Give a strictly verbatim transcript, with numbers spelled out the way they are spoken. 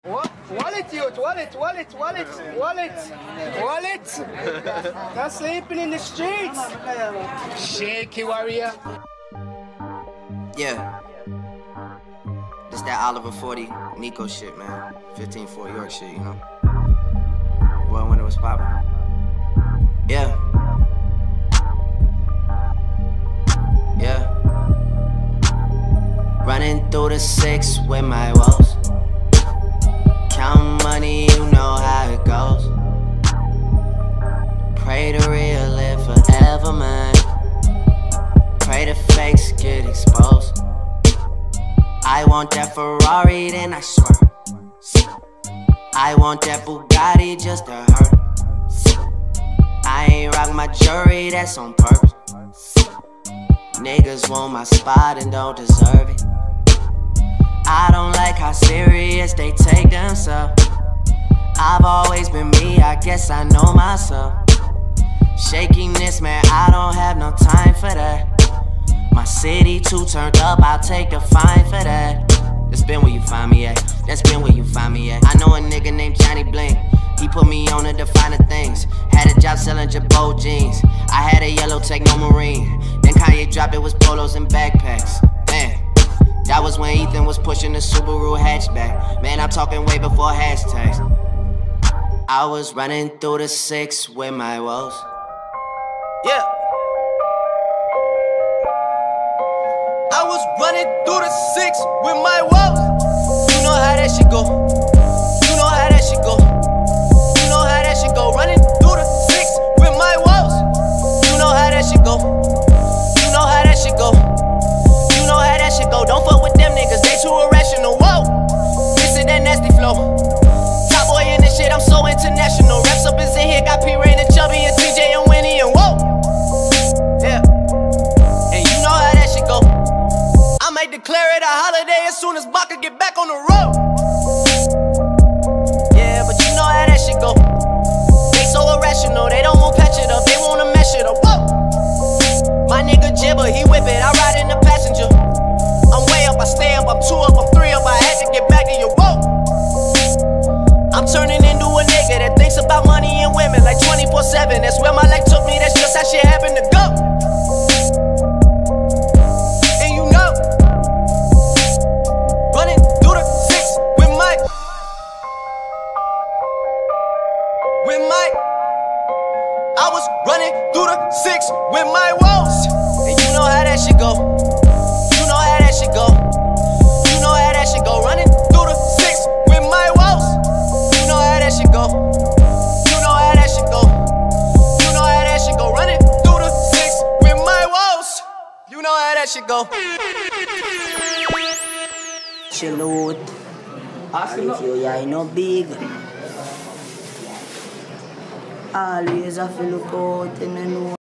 What? Wallet, youth, wallet, wallet, wallet, wallet, wallet. Not sleeping in the streets. Shaky warrior. Yeah. This that Oliver forty Nico shit, man. fifteen four York shit, you know. Well, when it was poppin'. Yeah. Yeah. Running through the six with my woes. Count money, you know how it goes. Pray the real live forever, man. Pray the fakes get exposed. I want that Ferrari, then I swear. I want that Bugatti just to hurt. I ain't rock my jewelry, that's on purpose. Niggas want my spot and don't deserve it. I don't like how serious they take themselves. I've always been me, I guess I know myself. Shakiness, man, I don't have no time for that. My city too turned up, I'll take a fine for that. That's been where you find me at, that's been where you find me at. I know a nigga named Johnny Bling, he put me on to the finer things. Had a job selling Jabot jeans, I had a yellow Techno Marine. Then Kanye dropped it was polos and backpacks. Man, that was when Ethan was pushing the Subaru hatchback. Man, I'm talking way before hashtags. I was running through the six with my woes. Yeah. I was running through the six with my woes. You know how that shit go. You know how that shit go. You know how that shit go. Running through the six with my woes. You know how that shit go. You know how that shit go. You know how that shit go. Don't fuck with them niggas, they too irrational. Whoa, this is that nasty flow. Top boy in this shit, I'm so international. Reps up is in here, got P Rain and Chubby and T J and Winnie and whoa. Yeah, and you know how that shit go. I might declare it a holiday as soon as Baka get back on the road. Yeah, but you know how that shit go. They so irrational, they don't want patch it up, they wanna mesh it up. Whoa. My nigga Jibber, he whip it, I ride in the passenger. I'm way up, I stay up, I'm two up, I'm three up, I had to get back to you. Whoa. I'm turning into a nigga that thinks about money and women like twenty-four seven. That's where my life took me, that's just how shit happened to go. And you know, running through the six with my, with my, I was running through the six with my woes. And you know how that shit go. You know how that shit go. You know how that shit go. Running through the six with my woes. You know how that shit go. You know how that shit go. You know how that shit go. Running through the six with my woes. You know how that shit go. Chill out. If you ain't no big, always have to look out and know.